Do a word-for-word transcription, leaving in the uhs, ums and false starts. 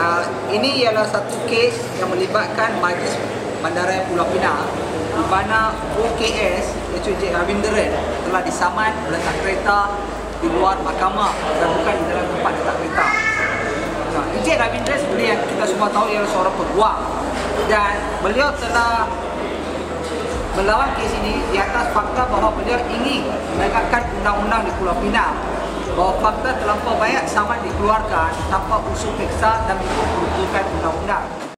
Uh, ini ialah satu kes yang melibatkan Majlis Bandaraya Pulau Pinang di mana O K S iaitu Encik Ravindran telah disaman meletak kereta di luar mahkamah dan bukan di dalam tempat letak kereta. Nah, Encik Ravindran seperti yang kita semua tahu ialah seorang peguam dan beliau telah melawan kes ini di atas fakta bahawa beliau ingin menegakkan undang-undang di Pulau Pinang, bahawa fakta terlampau banyak saman dikeluarkan tanpa usul peksa dan mengikut peruntukan undang-undang.